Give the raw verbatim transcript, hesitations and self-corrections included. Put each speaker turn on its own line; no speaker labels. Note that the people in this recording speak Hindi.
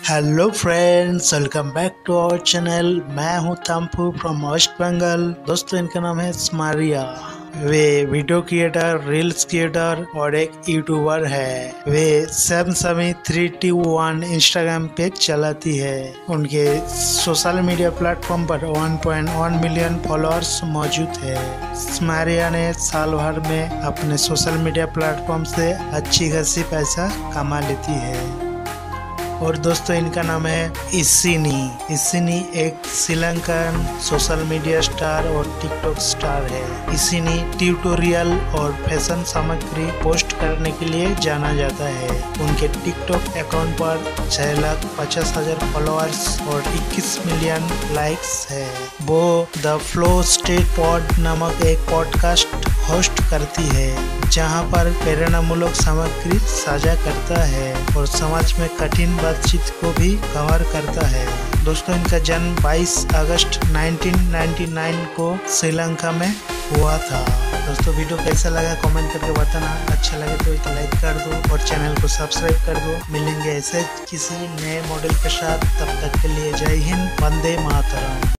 Hello friends, welcome back to our channel. मैं हूं तम्पू फ्रॉम वेस्ट बंगाल। दोस्तों, इनका नाम है स्मारिया। वे वीडियो क्रिएटर, रील्स क्रिएटर और एक यूट्यूबर है। वे सेवन समी three T one Instagram page चलाती है। उनके सोशल मीडिया प्लेटफॉर्म पर one point one million followers मौजूद है। स्मारिया ने साल भर में अपने सोशल मीडिया प्लेटफॉर्म से अच्छी खासी पैसा कमा लेती है। और दोस्तों, इनका नाम है इसिनी। इसिनी एक श्रीलंकन सोशल मीडिया स्टार और टिकटॉक स्टार है। इसिनी ट्यूटोरियल और फैशन सामग्री पोस्ट करने के लिए जाना जाता है। उनके टिकटॉक अकाउंट पर छह लाख पचास हजार फॉलोअर्स और इक्कीस मिलियन लाइक्स है। वो द फ्लो स्टेट पॉड नामक एक पॉडकास्ट होस्ट करती है, जहां पर प्रेरणामूलक सामग्री साझा करता है और समाज में कठिन बातचीत को भी कवर करता है। दोस्तों, इनका जन्म बाईस अगस्त उन्नीस सौ निन्यानवे को श्रीलंका में हुआ था। दोस्तों, वीडियो कैसा लगा कमेंट करके बताना। अच्छा लगे तो एक लाइक कर दो और चैनल को सब्सक्राइब कर दो। मिलेंगे ऐसे किसी नए मॉडल के साथ। तब तक के लिए जय हिंद, वंदे मातरम।